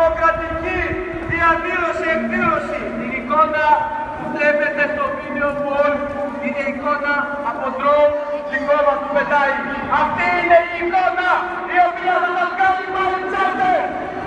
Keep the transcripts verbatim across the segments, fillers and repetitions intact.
δημοκρατική διαδήλωση, εκδήλωση. Την εικόνα που βλέπετε στο βίντεο που όλοι είναι εικόνα από ντρόουν δικό μας που πετάει. Αυτή είναι η εικόνα η οποία θα μας κάνει πάλι τσάντες.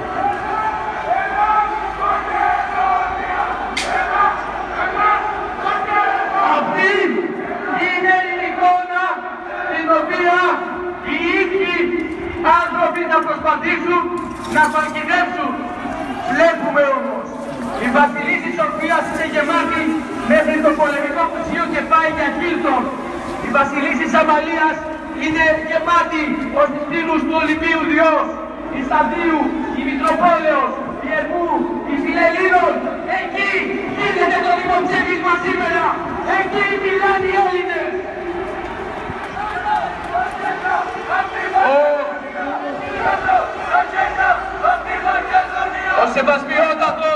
Αυτή είναι η εικόνα την οποία οι ίδιοι άνθρωποι θα προσπαθήσουν να παγιδεύσουν. Βλέπουμε όμως, η Βασιλίση Σοφίας είναι γεμάτη μέχρι το πολεμικό μουσείο και πάει για Χίλτον. Η Βασιλίση Αμαλίας είναι γεμάτη ως φίλους του Ολυμπίου Διός. Η Σταδίου, η Μητροπόλεως, η Ερμού, η Φιλελλήνων. Εκεί γίνεται το δημοψήφισμα σήμερα. Εκεί μιλάνε οι Έλληνες. Ο Σεβασμιότατος,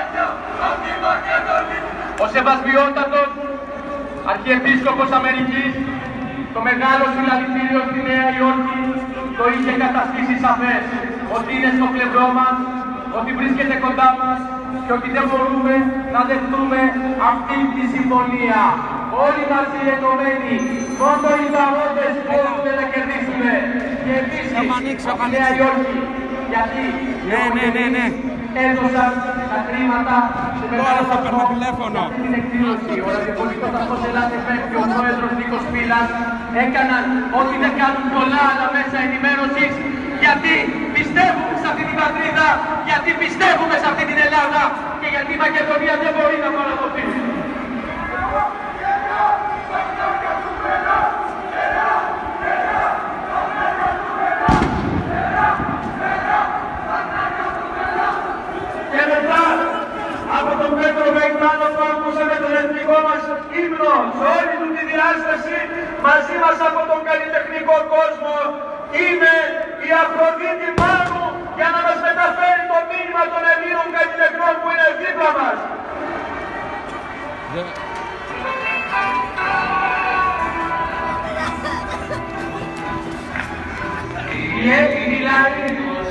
ο Σεβασμιότατος Αρχιεπίσκοπος Αμερικής, το μεγάλο συλλαλητήριο στη Νέα Υόρκη το είχε καταστήσει σαφές ότι είναι στο πλευρό μας, ότι βρίσκεται κοντά μας και ότι δεν μπορούμε να δεχτούμε αυτή τη συμφωνία. Όλοι μαζί ενωμένοι, μόνο οι παρόντες μπορούν να κερδίσουμε. Και επίσης, στη Νέα Υόρκη, γιατί ναι, ναι, ναι, ναι. έδωσαν τα χρήματα σε μεγάλο βαθμό τηλέφωνο. για την εκδήλωση. Ο ραδιοφωνικός σταθμός Ελλάδας εφ εμ και ο πρόεδρος Νίκος Πίλας έκαναν ό,τι δεν κάνουν πολλά άλλα μέσα ενημέρωσης, γιατί πιστεύουμε σε αυτή την πατρίδα, γιατί πιστεύουμε σε αυτή την Ελλάδα και γιατί η Μακεδονία δεν μπορεί να παραδοθεί. Και μετά από τον Πέτρο Βεϊτάνο που ακούσαμε τον εθνικό μας ύμνο σε όλη του τη διάσταση, μαζί μας από τον καλλιτεχνικό κόσμο είναι η Αφροδίτη Μάνου για να μας μεταφέρει το μήνυμα των Ελλήνων καλλιτεχνών που είναι δίπλα μας. Η Έλληνη λάρη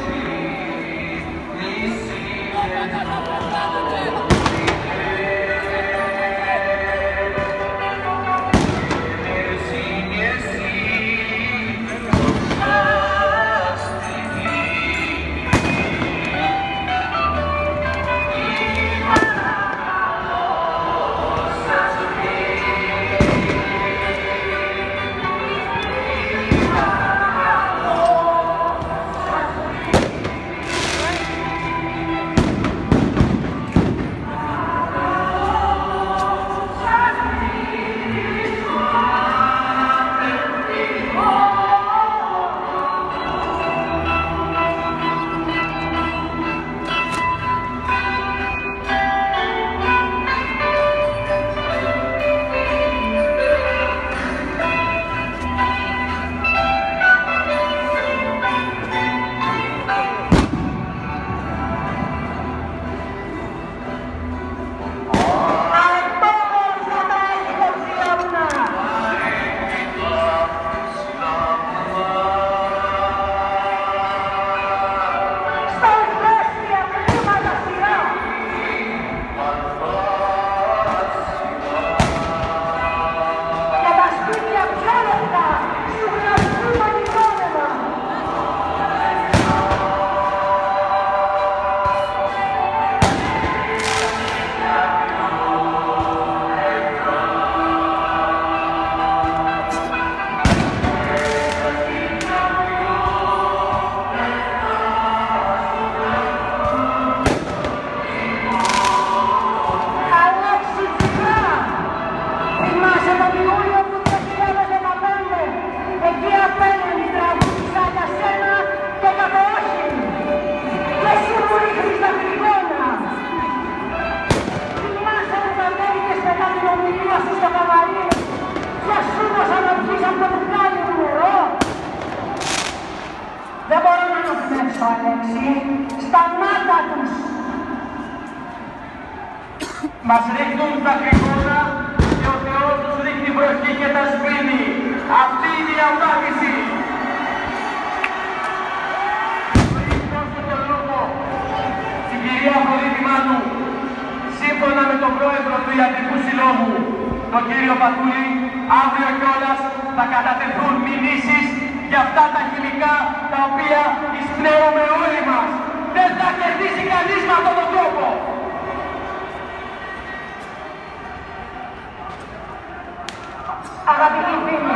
σταμάτα τους. Μας ρίχνουν τα κρυγόνα και ο Θεός τους ρίχνει βροχή και τα σβήνει. Αυτή είναι η απάντηση. του Ιατρικού Συλλόγου, τον κύριο Πατούλη, αύριο κιόλας θα κατατεθούν μηνύσεις για αυτά τα χημικά τα οποία εισπνέουμε όλοι μας. Δεν θα κερδίσει κανείς με αυτόν τον τρόπο. Αγαπητοί φίλοι,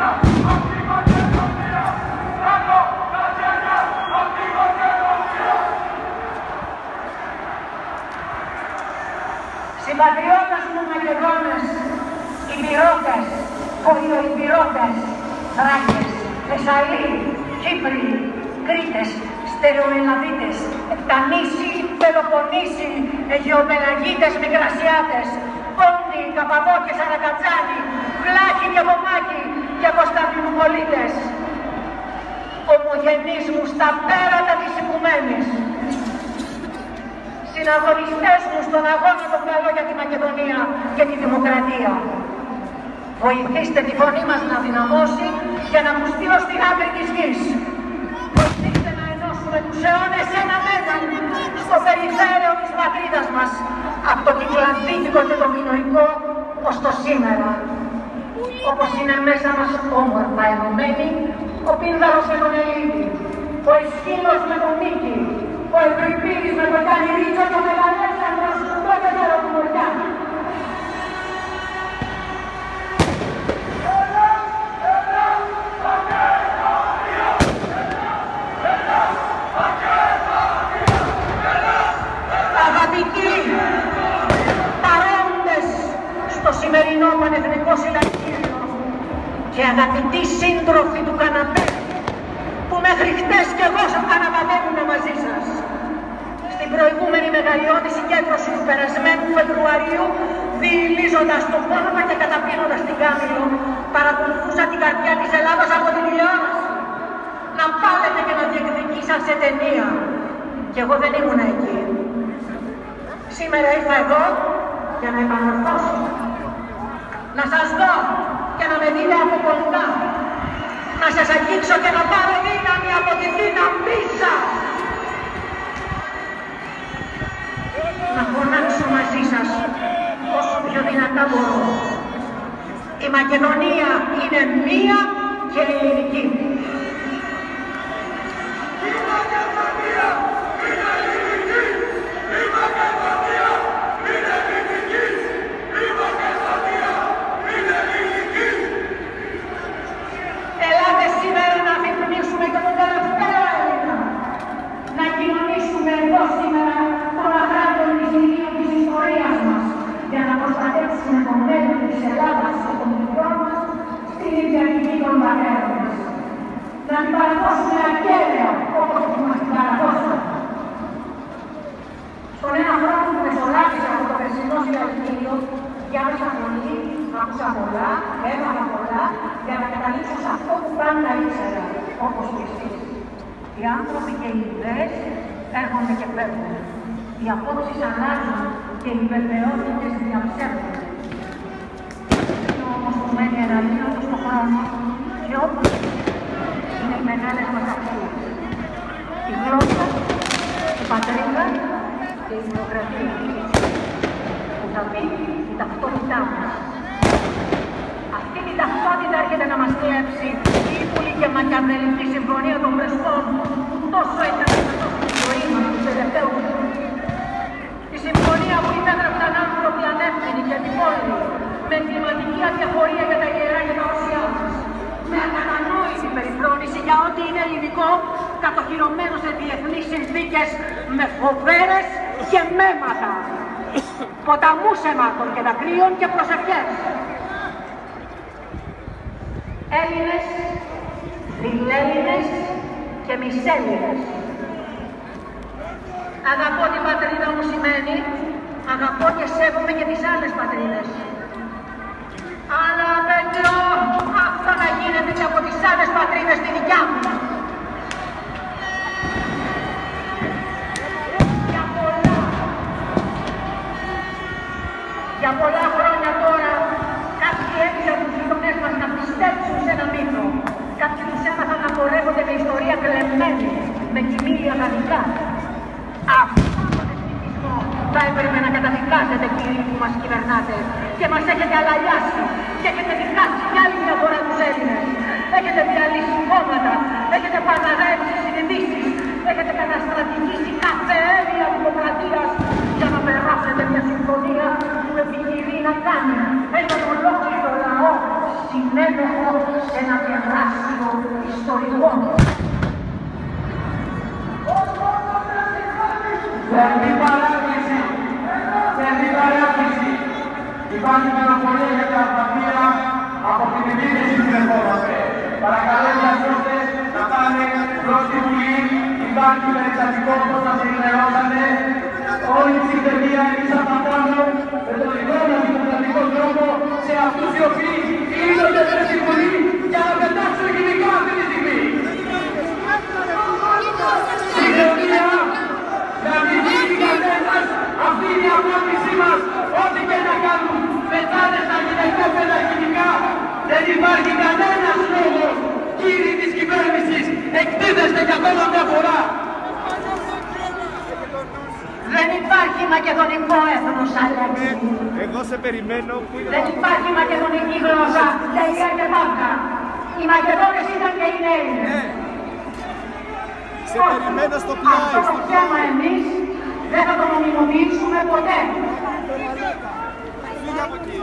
συμπατριώτες μου Μακεδόνες, Ιμπυρώτες, Χωριοϊμπυρώτες, Θράκες, Θεσσαλοί, Κύπροι, Κρήτες, Στερεοελλαδίτες, Επτανήσοι, Πελοποννήσοι, Αιγαιοπελαγίτες, Μικρασιάτες, Πόντοι, Καπαδόκες, Αρακατζάνοι, Βλάχοι και Βομάκοι και Κωνσταντινουπολίτες. Ομογενείς μου στα πέρατα της Οικουμένης. Συναγωνιστές μου στον αγώνα τον καλό για τη Μακεδονία και τη Δημοκρατία. Βοηθήστε τη φωνή μας να δυναμώσει και να ακουστεί ως την άκρη της γης. Βοηθήστε να ενώσουμε τους αιώνες σε ένα μέλλον στο περιφέρειο της πατρίδας μας, από το κυκλαδίτικο και το μinoϊκό ως το σήμερα. Όπως είναι μέσα μας όμορφα ενωμένοι, ο Πίνδαρος με τον Ελίδη, ο Εσκύλος με τον Νίκη, ο Ευρυπίδης με τον Γιάννη Ρίτσο και ο Μεγαλέξανδρος το κεντέρο του Μοριάννη. Αγαπητοί παρόντες στο σημερινό Πανεθνικό Συλλαλητήριο και αγαπητοί σύντροφοι του καναπέ που μέχρι χτες κι εγώ αναβαδεύουμε μαζί σας. Στην προηγούμενη μεγαλειώδη συγκέντρωση του περασμένου Φεβρουαρίου, διηλίζοντας το πόνο και καταπίνοντας την Κάμιλο, παρακολουθούσα την καρδιά της Ελλάδας από την τηλεόραση να πάλετε και να διεκδικήσαν σε ταινία. Κι εγώ δεν ήμουν εκεί. Σήμερα ήρθα εδώ για να επανορθώσω, να σας δω και να με δείτε από κοντά, να σας αγγίξω και να πάρω δύναμη από τη δύναμή σας. Να φωνάξω μαζί σας όσο πιο δυνατά μπορώ. Η Μακεδονία είναι μία και ελληνική. Ελάτε σήμερα να αφιπνήσουμε και τον τελευταίο Έλληνα. Να κοινωνήσουμε εδώ σήμερα των αγράτων της ειρήνης της ιστορίας μας για να προστατεύσουμε το μέλλον της Ελλάδας και των παιδιών μας στην ιδιαρχική των πατέρων μας. Να την παραδώσουμε ακέραια όπως μας την παραδώσαμε. Στον ένα χρόνο που μεσολάβησα από το περσινό συλλαλητήριο, διάβασα πολύ, άκουσα πολλά, έμαθα πολλά, για να καταλήξω σε αυτό που πάντα ήξερα, όπως και εσείς. Οι άνθρωποι και οι ιδέες έρχονται και φεύγουν. Οι απόψεις αλλάζουν και οι βεβαιότητες διαψεύδουν. Είναι όμως που μένει εναλλήλωτος στον χρόνο και όπως είναι οι μεγάλες μας αξίες. Η γλώσσα, η πατρίδα και η δημοκρατία. Που θα πει η ταυτότητά μας. Αυτή την ταυτότητα έρχεται να μας κλέψει η ύπουλη και μακιαβελική συμφωνία των Πρεσπών που τόσο ήταν στη ζωή μας τους τελευταίους. Η συμφωνία που υπέγραψαν άνθρωποι ανεύθυνοι και επιπόλαιοι, με εγκληματική αδιαφορία για τα ιερά και τα οσιά μας, με ακατανόητη περιφρόνηση για ό,τι είναι ελληνικό, κατοχυρωμένο σε διεθνείς συνθήκες με φοβέρες και μέματα, ποταμούς αιμάτων και δακρύων και προσευχές. Έλληνες, φιλέλληνες και μισέλληνες. Αγαπώ την πατρίδα μου σημαίνει, αγαπώ και σέβομαι και τις άλλες πατρίδες. Αλλά δεν τρώω αυτό να γίνεται και από τις άλλες πατρίδες στη δικιά μου. Για πολλά, για πολλά χρόνια τώρα, κάποιοι έπεισα τους γειτονές μας να πιστέψουν σε ένα μύθο. Κάποιοι τους έμαθαν να πορεύονται με ιστορία κλεμμένη, με κοιμήλια γαλλικά. Αυτό τον εθνικισμό, θα έπρεπε να καταδικάζετε, κύριοι που μας κυβερνάτε, και μας έχετε αλαλιάσει και έχετε διχάσει κι άλλη μια φορά τους Έλληνες. Έχετε διαλύσει κόμματα, έχετε παραδέψει συνειδήσεις, έχετε καταστρατηγήσει κάθε Έλληνα δημοκρατίας για να περάσετε μια συμφωνία που επιχειρεί να κάνει έναν ολόκληρο λαό συνέμεχο σε ένα τεράστιο ιστορικό. Θερμή παράκληση, θερμή παράκληση. Υπάρχει μελαγχολία για την απαθία από την επίθεση που δεχόμαστε. Παρακαλώ διασώστε να πάνε προς τη Βουλή. Υπάρχει περιστατικό όπως σας ενημερώσατε. Όλη η συμφωνία εμείς θα πατάμε με τον δικό μας δημοκρατικό τρόπο σε αυτούς οι οποίοι ήλονται μέσα στη Βουλή για να πετάξουν κοινικά αυτή τη στιγμή. Συγχρονία, να μην γίνει κανένας, αυτή είναι η απόφαση μας, ό,τι και να κάνουν πετάδες στα γυναικόπαιδα κοινικά. Δεν υπάρχει κανένας λόγος, κύριοι της κυβέρνησης, εκτίθεστε κι ακόμα μια φορά. Δεν υπάρχει μακεδονικό έθνος, Αλέξη. Εγώ σε περιμένω. Δεν υπάρχει μακεδονική γλώσσα, τελεία και παύλα. Οι Μακεδόνες ήταν και είναι Έλληνες. Σε περιμένω στο πλάι. Αυτό το θέμα εμείς δεν θα το νομιμοποιήσουμε ποτέ. Φύγε από εκεί.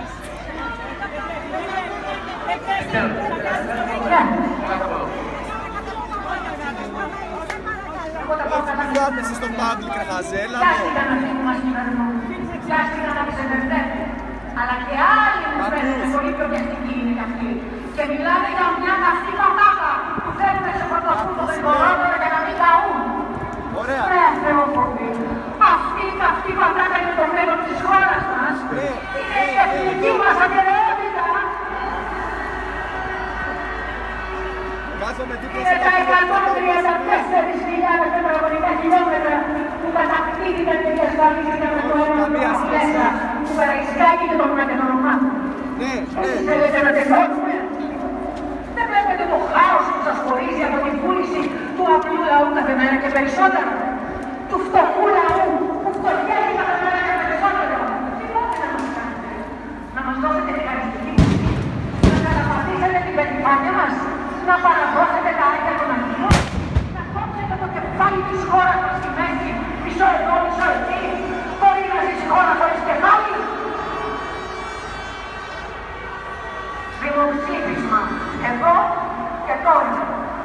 Φύγατε εσείς στον Παύλη Κραχαζέλα. Πιάστηκαν αυτοί που μας κυβερνούν. Πιάστηκαν να τους εμπερδεύουν. Αλλά και άλλοι που φαίνονται πολύ πιο βιαστικοί είναι κι αυτοί. Και μιλάνε για μια καυτή πατάτα που θέλουν σε πρωτοφούν το δικορότερο για να μην καούν. Ωραία. Ναι, Θεόφοβοι. Αυτή η καυτή πατάτα είναι το μέλλον της χώρας μας. Είναι η εθνική μας ακεραιότητα. Είναι τα εκατόν τριάντα τέσσερις χιλιάδες τετραγωνικά χιλιόμετρα που κατακτήθηκαν και διασφαλίστηκαν από το ένα μέσα που παραϊσκάγει και τον μακεδονομάτων. Εσείς θέλετε να τελειώνουμε. Δεν βλέπετε το χάος που σας χωρίζει από την βούληση του απλού λαού κάθε μέρα και περισσότερο. Του φτωχού λαού που φτωχιάζει κάθε μέρα και περισσότερο. Τι πάτε να μας κάνετε. Να μας δώσετε τη χαριστική μουσική. Να καταπατήσετε την περηφάνεια μας. Να παραδώσετε τα άγια των Αγίων. Να κόψετε το κεφάλι της χώρας μας στη μέση. Μισό εδώ, μισό εκεί. Μπορεί να ζήσει χώρα χωρίς κεφάλι. Δημοψήφισμα. Εδώ και τώρα.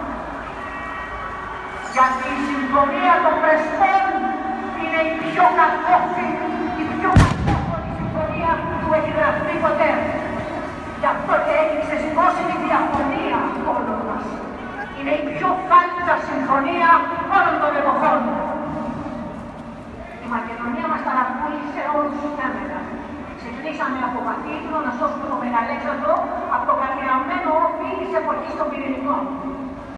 Γιατί η συμφωνία των Πρεσπών είναι η πιο κακόφιλη, η πιο κακόφωνη συμφωνία που έχει γραφτεί ποτέ. Γι' αυτό και έχει ξεσηκώσει τη διαφωνία όλων μας. Είναι η πιο φάλτσα συμφωνία όλων των εποχών. Η Μακεδονία μας ταρακούνησε όλους τους κάμερα. Ξεκινήσαμε από Πατήτρο να σώσουμε τον Μεγαλέξανδρο από το κατηραμένο όφι της εποχής των Πυρηνικών.